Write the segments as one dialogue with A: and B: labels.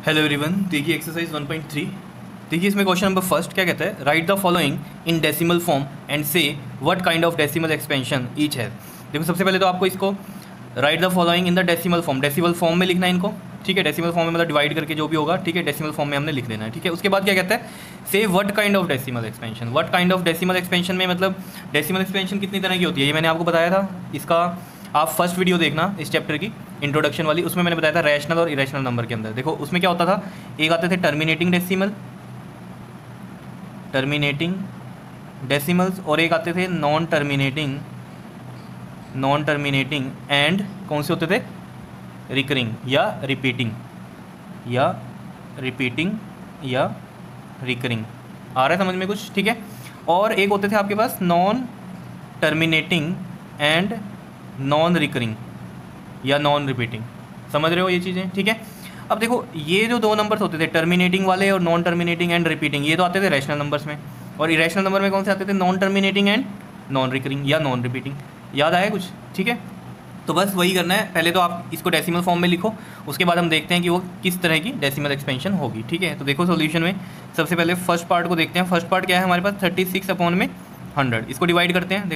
A: Hello everyone, देखिए exercise 1.3। देखिए इसमें क्वेश्चन नंबर फर्स्ट क्या कहता है, write the following in decimal form and say what kind of decimal expansion each है। देखो सबसे पहले तो आपको इसको write the following in the decimal form में लिखना है इनको, ठीक है। डेसिमल फॉर्म में मतलब डिवाइड करके जो भी होगा, ठीक है, डेसिमल फॉर्म में हमने लिख देना है, ठीक है। उसके बाद क्या कहता है, say what kind of decimal expansion. What kind of decimal expansion में मतलब डेसिमल एक्सपेंशन कितनी तरह की होती है, ये मैंने आपको बताया था। इसका आप फर्स्ट वीडियो देखना इस चैप्टर की, इंट्रोडक्शन वाली, उसमें मैंने बताया था रैशनल और इरेशनल नंबर के अंदर। देखो उसमें क्या होता था, एक आते थे टर्मिनेटिंग डेसिमल्स और एक आते थे नॉन टर्मिनेटिंग एंड कौन से होते थे, रिकरिंग या रिपीटिंग या रिकरिंग। आ रहा है समझ में कुछ, ठीक है। और एक होते थे आपके पास non terminating and non recurring या नॉन रिपीटिंग। समझ रहे हो ये चीज़ें, ठीक है। अब देखो ये जो दो नंबर्स होते थे टर्मिनेटिंग वाले और नॉन टर्मिनेटिंग एंड रिपीटिंग, ये तो आते थे रैशनल नंबर्स में, और इरेशनल नंबर में कौन से आते थे, non terminating and non recurring या नॉन रिपीटिंग। याद आया कुछ, ठीक है। तो बस वही करना है, पहले तो आप इसको डेसिमल फॉर्म में लिखो, उसके बाद हम देखते हैं कि वो किस तरह की डेसिमल एक्सपेंशन होगी, ठीक है। तो देखो सॉल्यूशन में सबसे पहले फर्स्ट पार्ट को देखते हैं। फर्स्ट पार्ट क्या है हमारे पास, 36/100। इसको डिवाइड करते हैं।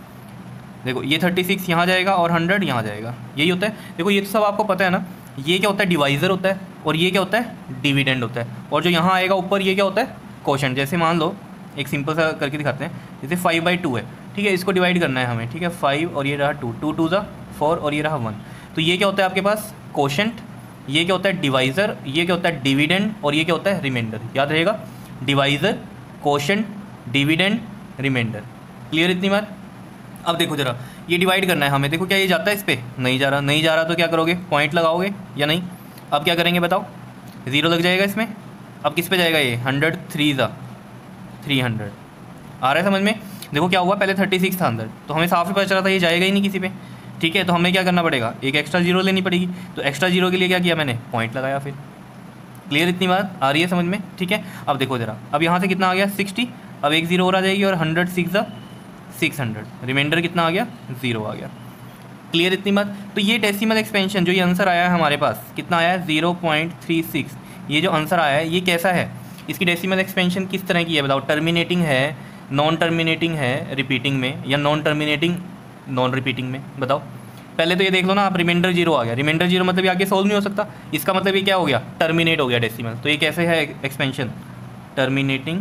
A: देखो ये 36 यहाँ जाएगा और 100 यहाँ जाएगा, यही होता है। देखो ये तो सब आपको पता है ना, ये क्या होता है, डिवाइज़र होता है, और ये क्या होता है, डिविडेंड होता है। और जो यहाँ आएगा ऊपर, ये क्या होता है, कोशेंट। जैसे मान लो एक सिंपल सा करके दिखाते हैं, जैसे 5/2 है, ठीक है। इसको डिवाइड करना है हमें, ठीक है। 5 और ये रहा 2, 2 2 4 और ये रहा 1। तो ये क्या होता है आपके पास, कोशेंट। ये क्या होता है, डिवाइज़र। ये क्या होता है, डिविडेंड। और ये क्या होता है, रिमाइंडर। याद रहेगा, divisor, quotient, dividend, remainder. Clear इतनी बात। अब देखो जरा, ये डिवाइड करना है हमें। देखो क्या ये जाता है इस पर, नहीं जा रहा तो क्या करोगे, पॉइंट लगाओगे या नहीं। अब क्या करेंगे बताओ, 0 लग जाएगा इसमें। अब किस पे जाएगा ये, 100 3 300। आ रहा है समझ में। देखो क्या हुआ, पहले 36 था अंदर, तो हमें साफ ही पता चला था ये जाएगा ही नहीं किसी पे, ठीक है। तो हमें क्या करना पड़ेगा, एक एक्स्ट्रा 0 लेनी पड़ेगी। तो एक्स्ट्रा 0 के लिए क्या किया मैंने, पॉइंट लगाया फिर। क्लियर इतनी बात आ रही है समझ में, ठीक है। अब देखो जरा, अब यहाँ से कितना आ गया, 60। अब एक 0 और आ जाएगी, और 100 600। रिमाइंडर कितना आ गया, 0 आ गया। क्लियर इतनी बात। तो ये डेसिमल एक्सपेंशन जो ये आंसर आया है हमारे पास, कितना आया है, 0.36। ये जो आंसर आया है ये कैसा है, इसकी डेसिमल एक्सपेंशन किस तरह की है बताओ। टर्मिनेटिंग है, नॉन टर्मिनेटिंग है रिपीटिंग में, या नॉन टर्मिनेटिंग नॉन रिपीटिंग में, बताओ। पहले तो ये देख लो ना आप, रिमाइंडर 0 आ गया। रिमाइंडर 0 मतलब ये आगे सोल्व नहीं हो सकता, इसका मतलब ये क्या हो गया, टर्मिनेट हो गया डेसिमल। तो ये कैसे है एक्सपेंशन, टर्मिनेटिंग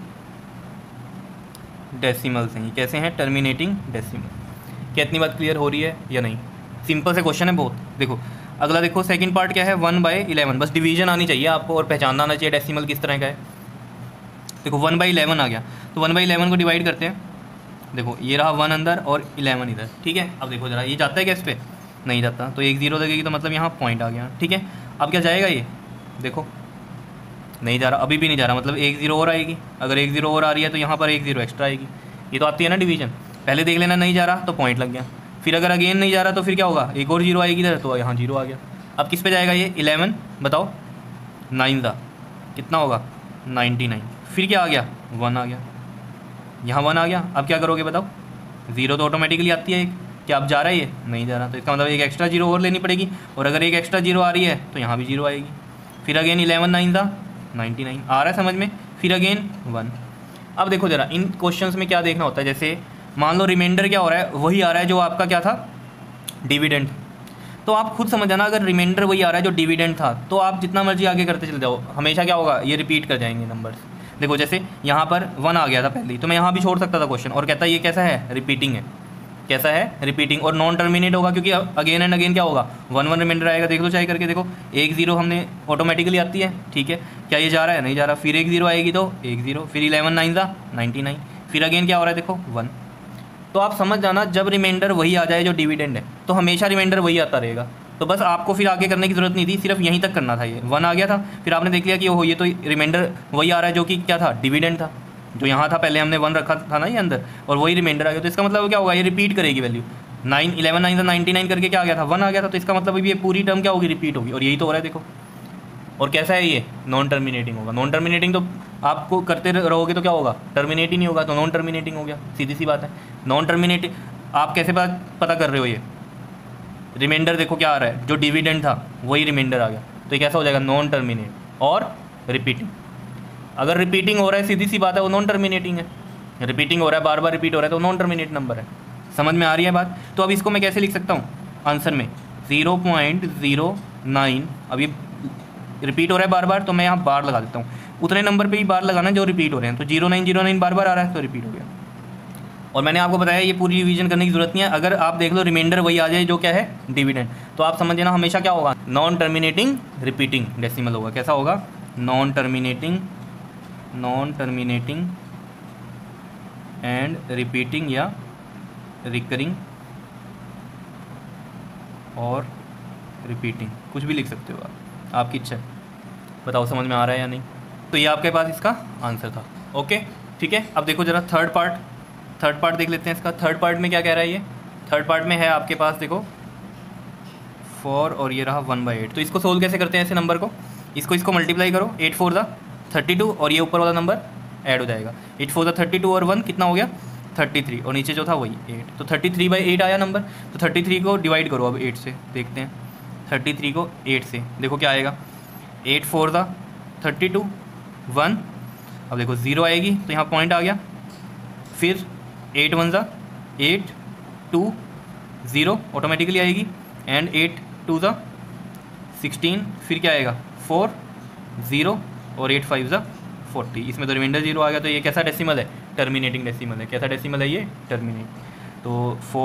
A: डेसिमल से ही। कैसे हैं, टर्मिनेटिंग डेसिमल। क्या इतनी बात क्लियर हो रही है या नहीं। सिंपल से क्वेश्चन है बहुत। देखो अगला देखो, सेकंड पार्ट क्या है, 1/11। बस डिवीजन आनी चाहिए आपको और पहचानना आना चाहिए डेसिमल किस तरह का है। देखो 1/11 आ गया, तो 1/11 को डिवाइड करते हैं। देखो ये रहा 1 अंदर और 11 इधर, ठीक है। अब देखो जरा, ये जाता है क्या इस पर, नहीं जाता। तो एक 0 लगेगी, तो मतलब यहाँ पॉइंट आ गया, ठीक है। अब क्या जाएगा ये, देखो नहीं जा रहा, अभी भी नहीं जा रहा, मतलब एक 0 और आएगी। अगर एक 0 और आ रही है तो यहाँ पर एक 0 एक्स्ट्रा आएगी। ये तो आती है ना डिवीजन। पहले देख लेना, नहीं जा रहा तो पॉइंट लग गया। फिर अगर अगेन नहीं जा रहा तो फिर क्या होगा, एक और 0 आएगी इधर, तो यहाँ 0 आ गया। अब किस पे जाएगा ये, 11, बताओ 9 दा कितना होगा, 99। फिर क्या आ गया, 1 आ गया, यहाँ 1 आ गया। अब क्या करोगे बताओ, 0 तो ऑटोमेटिकली आती है एक, क्या अब जा रहा है ये, नहीं जा रहा, तो इसका मतलब एक एक्स्ट्रा 0 और लेनी पड़ेगी। और अगर एक एक्स्ट्रा 0 आ रही है तो यहाँ भी 0 आएगी। फिर अगेन 11 9 दा 99। आ रहा है समझ में। फिर अगेन 1। अब देखो जरा, इन क्वेश्चंस में क्या देखना होता है, जैसे मान लो रिमाइंडर क्या हो रहा है, वही आ रहा है जो आपका क्या था, डिविडेंड। तो आप खुद समझ जाना, अगर रिमाइंडर वही आ रहा है जो डिविडेंड था, तो आप जितना मर्जी आगे करते चले जाओ, हमेशा क्या होगा, ये रिपीट कर जाएंगे नंबर्स। देखो जैसे यहाँ पर 1 आ गया था पहले ही, तो मैं यहाँ भी छोड़ सकता था क्वेश्चन, और कहता है ये कैसा है, रिपीटिंग है। कैसा है, रिपीटिंग। और नॉन टर्मिनेट होगा, क्योंकि अगेन एंड अगेन क्या होगा, 1 रिमाइंडर आएगा। देख लो चाहे करके, देखो एक 0 हमने ऑटोमेटिकली आती है, ठीक है। क्या ये जा रहा है, नहीं जा रहा। फिर एक 0 आएगी, तो एक 0। फिर 11 9 दा 99। फिर अगेन क्या हो रहा है, देखो 1। तो आप समझ जाना, जब रिमाइंडर वही आ जाए जो डिविडेंड है, तो हमेशा रिमाइंडर वही आता रहेगा। तो बस आपको फिर आगे करने की जरूरत नहीं थी, सिर्फ यहीं तक करना था। ये 1 आ गया था, फिर आपने देख लिया कि ओहो ये तो रिमाइंडर वही आ रहा है जो कि क्या था, डिविडेंड था, जो यहाँ था पहले हमने 1 रखा था ना ये अंदर, और वही रिमाइंडर आ गया। तो इसका मतलब क्या होगा, ये रिपीट करेगी वैल्यू। 11 9 99 करके क्या आ गया था, 1 आ गया था। तो इसका मतलब अभी ये पूरी टर्म क्या होगी, रिपीट होगी। और यही तो हो रहा है देखो। और कैसा है ये, नॉन टर्मिनेटिंग होगा। नॉन टर्मिनेटिंग तो आपको करते रहोगे तो क्या होगा, टर्मिनेट ही नहीं होगा, तो नॉन टर्मिनेटिंग हो गया, सीधी सी बात है। नॉन टर्मिनेटिंग आप कैसे पता कर रहे हो, ये रिमाइंडर देखो क्या आ रहा है, जो डिविडेंड था वही रिमाइंडर आ गया। तो ये कैसा हो जाएगा, नॉन टर्मिनेट और रिपीटिंग। अगर रिपीटिंग हो रहा है सीधी सी बात है वो नॉन टर्मिनेटिंग है, रिपीटिंग हो रहा है बार बार रिपीट हो रहा है तो नॉन टर्मिनेट नंबर है। समझ में आ रही है बात। तो अब इसको मैं कैसे लिख सकता हूँ आंसर में 0.09, अब ये रिपीट हो रहा है बार बार तो मैं यहाँ बार लगा देता हूँ, उतने नंबर पे ही बार लगाना जो रिपीट हो रहे हैं। तो 0909 बार बार आ रहा है तो रिपीट हो गया। और मैंने आपको बताया ये पूरी रिवीजन करने की जरूरत नहीं है, अगर आप देख लो रिमाइंडर वही आ जाए जो क्या है डिविडेंड, तो आप समझ लेना हमेशा क्या होगा, नॉन टर्मिनेटिंग रिपीटिंग डेसिमल होगा। कैसा होगा, नॉन टर्मिनेटिंग एंड रिपीटिंग या रिकरिंग और रिपीटिंग, कुछ भी लिख सकते हो आप, आपकी इच्छा है। बताओ समझ में आ रहा है या नहीं। तो ये आपके पास इसका आंसर था। ओके ठीक है। अब देखो जरा थर्ड पार्ट देख लेते हैं इसका। थर्ड पार्ट में क्या कह रहा है ये, थर्ड पार्ट में है आपके पास देखो 4 और ये रहा 1/8। तो इसको सोल्व कैसे करते हैं ऐसे नंबर को, इसको मल्टीप्लाई करो, 8 4 ज़ा 32 और ये ऊपर वाला नंबर ऐड हो जाएगा। 8 4 ज़ा 32 और 1 कितना हो गया 33 और नीचे जो था वही 8, तो 33/8 आया नंबर। तो 33 को डिवाइड करो अब 8 से, देखते हैं 33 को 8 से, देखो क्या आएगा, 8 4 ज़ा 32 1, अब देखो 0 आएगी तो यहाँ पॉइंट आ गया, फिर 8 1 ज़ा 8 2 0 ऑटोमेटिकली आएगी, एंड 8 2 ज़ा 16, फिर क्या आएगा 4 0 और 8 5 ज़ा 40। इसमें तो रिमाइंडर 0 आ गया, तो ये कैसा डेसिमल है, टर्मिनेटिंग डेसिमल है। कैसा डेसिमल है ये, टर्मिनेट। तो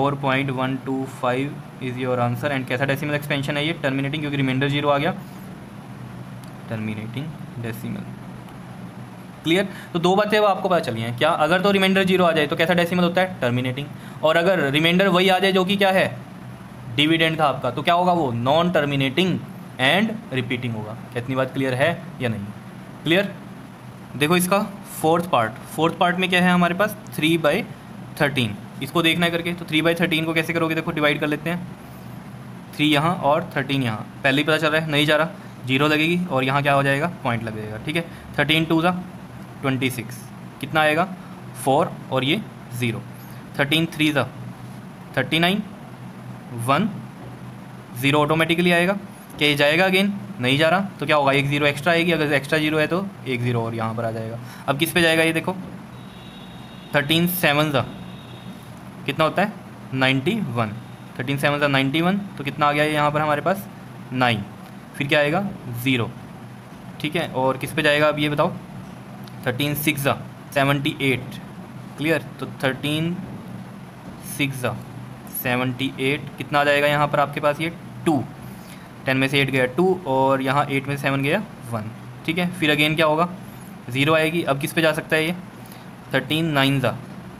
A: 4.125 इज़ योर आंसर। एंड कैसा डेसिमल एक्सपेंशन है ये, टर्मिनेटिंग, क्योंकि रिमाइंडर 0 आ गया, टर्मिनेटिंग डेसिमल। क्लियर। तो दो बातें वो आपको पता चली हैं क्या, अगर तो रिमाइंडर 0 आ जाए तो कैसा डेसिमल होता है, टर्मिनेटिंग, और अगर रिमाइंडर वही आ जाए जो कि क्या है डिविडेंड था आपका, तो क्या होगा वो, नॉन टर्मिनेटिंग एंड रिपीटिंग होगा। कितनी बात क्लियर है या नहीं, क्लियर। देखो इसका फोर्थ पार्ट में क्या है हमारे पास 3/13, इसको देखना है करके। तो 3/13 को कैसे करोगे, देखो डिवाइड कर लेते हैं, 3 यहाँ और 13 यहाँ, पहले ही पता चल रहा है नहीं जा रहा, 0 लगेगी और यहाँ क्या हो जाएगा, पॉइंट लगेगा। ठीक है, 13 2 ज़ा 26, कितना आएगा 4 और ये 0, 13 3 ज़ा 39 1 0 ऑटोमेटिकली आएगा। क्या ये जाएगा अगेन, नहीं जा रहा, तो क्या होगा, एक 0 एक्स्ट्रा आएगी, अगर एक्स्ट्रा 0 है तो एक 0 और यहाँ पर आ जाएगा। अब किस पे जाएगा ये देखो, 13 7 ज़ा कितना होता है 91, 13 7 ज़ा 91, तो कितना आ गया ये यहाँ पर हमारे पास 9, फिर क्या आएगा 0। ठीक है, और किस पे जाएगा अब ये बताओ, 13 6 ज़ा 78, क्लियर। तो 13 6 ज़ा 78 कितना आ जाएगा यहाँ पर आपके पास, ये 2, 10 में से 8 गया 2 और यहाँ 8 में से 7 गया 1। ठीक है, फिर अगेन क्या होगा, 0 आएगी। अब किस पे जा सकता है ये, 13 9 ज़ा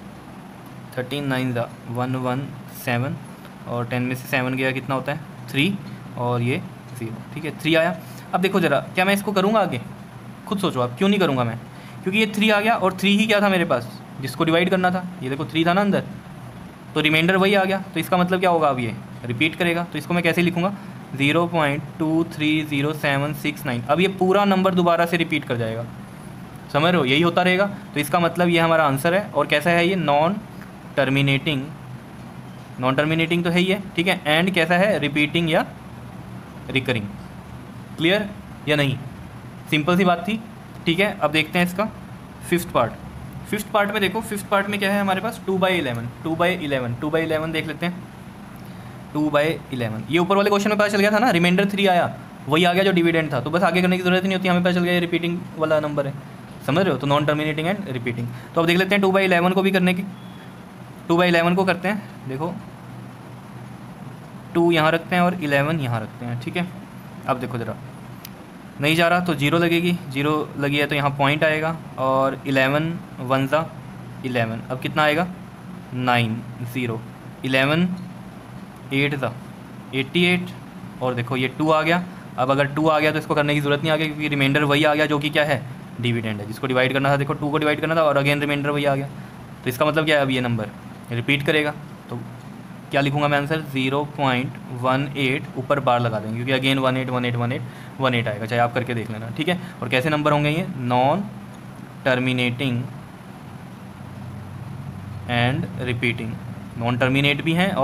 A: 117 और 10 में से 7 गया कितना होता है 3 और ये 0। ठीक है, 3 आया। अब देखो ज़रा, क्या मैं इसको करूँगा आगे, खुद सोचो आप, क्यों नहीं करूँगा मैं, क्योंकि ये 3 आ गया और 3 ही क्या था मेरे पास जिसको डिवाइड करना था, ये देखो 3 था ना अंदर, तो रिमाइंडर वही आ गया, तो इसका मतलब क्या होगा, अब ये रिपीट करेगा। तो इसको मैं कैसे लिखूँगा, 0.230769। अब ये पूरा नंबर दोबारा से रिपीट कर जाएगा, समझ रहे हो, यही होता रहेगा। तो इसका मतलब ये हमारा आंसर है। और कैसा है ये, नॉन टर्मिनेटिंग तो है ही है। ठीक है, एंड कैसा है, रिपीटिंग या रिकरिंग। क्लियर या नहीं, सिंपल सी बात थी। ठीक है, अब देखते हैं इसका फिफ्थ पार्ट में देखो, फिफ्थ पार्ट में क्या है हमारे पास 2/11 देख लेते हैं। 2/11 ये ऊपर वाले क्वेश्चन में पता चल गया था ना, रिमाइंडर 3 आया, वही आ गया जो डिविडेंड था, तो बस आगे करने की जरूरत नहीं होती, हमें पता चल गया ये रिपीटिंग वाला नंबर है, समझ रहे हो। तो नॉन टर्मिनेटिंग एंड रिपीटिंग। तो अब देख लेते हैं 2/11 को भी करने की। 2/11 को करते हैं, देखो 2 यहाँ रखते हैं और 11 यहाँ रखते हैं। ठीक है, अब देखो ज़रा, नहीं जा रहा तो 0 लगेगी, 0 लगी है तो यहाँ पॉइंट आएगा, और 11 1 ज़ा 11, अब कितना आएगा 9 0, 11 8 ज़ा 88, और देखो ये 2 आ गया। अब अगर 2 आ गया तो इसको करने की जरूरत नहीं आ गई, क्योंकि रिमाइंडर वही आ गया जो कि क्या है, डिविडेंड है, जिसको डिवाइड करना था। देखो 2 को डिवाइड करना था और अगेन रिमाइंडर वही आ गया, तो इसका मतलब क्या है, अब ये नंबर रिपीट करेगा। तो क्या लिखूंगा मैं आंसर, 0.18 ऊपर बार लगा देंगे, क्योंकि अगेन 18 आएगा, चाहे आप करके देख लेना। ठीक है, और कैसे नंबर होंगे ये, non terminating and repeating, non terminate भी हैं और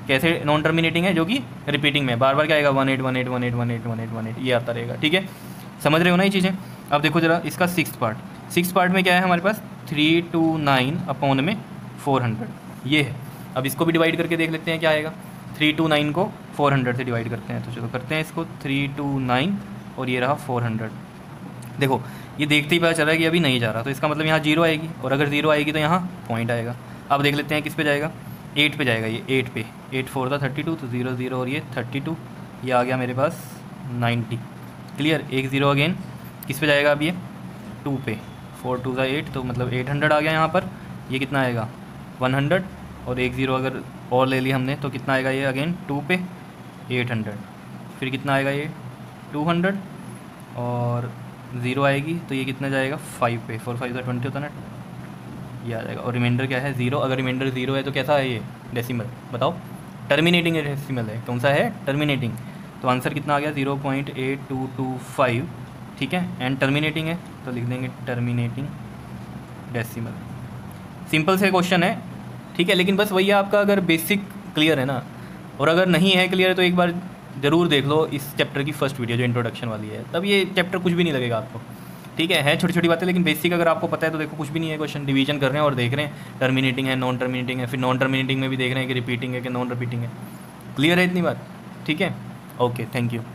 A: कैसे नॉन टर्मिनेटिंग है, जो कि रिपीटिंग में बार बार क्या आएगा 18 18 18 18 18 18 ये आता रहेगा, ठीक है, समझ रहे हो ना ये चीज़ें। अब देखो जरा इसका सिक्स पार्ट में क्या है हमारे पास 329 अपॉन में 400 ये है। अब इसको भी डिवाइड करके देख लेते हैं क्या आएगा। 329 को 400 से डिवाइड करते हैं, तो चलो करते हैं इसको 329 और ये रहा 400। देखो ये देखते ही पता चल रहा है कि अभी नहीं जा रहा, तो इसका मतलब यहाँ 0 आएगी, और अगर 0 आएगी तो यहाँ पॉइंट आएगा। अब देख लेते हैं किस पे जाएगा, 8 पे जाएगा, ये 8 पे, 8 4 था 32, तो 0 0 और ये 32, ये आ गया मेरे पास 90। क्लियर, एक 0 अगेन किस पे जाएगा अब ये 2 पे, 4 2 8, तो मतलब 800 आ गया यहाँ पर। ये कितना आएगा 100, और एक 0 अगर और ले लिया हमने तो कितना आएगा ये अगेन 2 पे 800, फिर कितना आएगा ये 200 और 0 आएगी तो ये कितना जाएगा 5 पे, 4 5 20 होता ना, ये आ जाएगा। और रिमाइंडर क्या है 0, अगर रिमाइंडर 0 है तो कैसा है ये डेसिमल, बताओ टर्मिनेटिंग डेसिमल है, कौन सा है टर्मिनेटिंग, तो आंसर कितना आ गया 0.8225, ठीक है, एंड टर्मिनेटिंग है तो लिख देंगे टर्मिनेटिंग डेसिमल। सिंपल से क्वेश्चन है, ठीक है, लेकिन बस वही है आपका अगर बेसिक क्लियर है ना, और अगर नहीं है क्लियर तो एक बार ज़रूर देख लो इस चैप्टर की फर्स्ट वीडियो जो इंट्रोडक्शन वाली है, तब ये चैप्टर कुछ भी नहीं लगेगा आपको, ठीक है छोटी छोटी बातें, लेकिन बेसिक अगर आपको पता है तो देखो कुछ भी नहीं है, क्वेश्चन डिवीजन कर रहे हैं और देख रहे हैं टर्मिनेटिंग है नॉन टर्मिनेटिंग है, फिर नॉन टर्मिनेटिंग में भी देख रहे हैं कि रिपीटिंग है कि नॉन रिपीटिंग है। क्लियर है इतनी बात, ठीक है, ओके, थैंक यू।